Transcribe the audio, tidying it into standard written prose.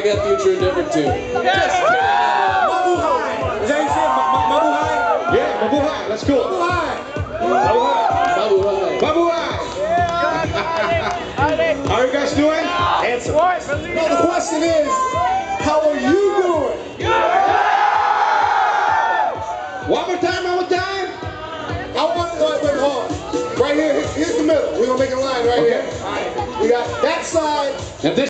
got Future Endeavor too. Yes! Mabuhay! Is that how you say it? Mabuhay? Yeah, Mabuhay. Let's go. Mabuhay! Mabuhay. Mabuhay. How are you guys doing? Answer. Now the question is, how are you doing? One more time, one more time. I want wait, hold on. Right here, here's the middle. We're gonna make a line right here. All right. We got that side. And this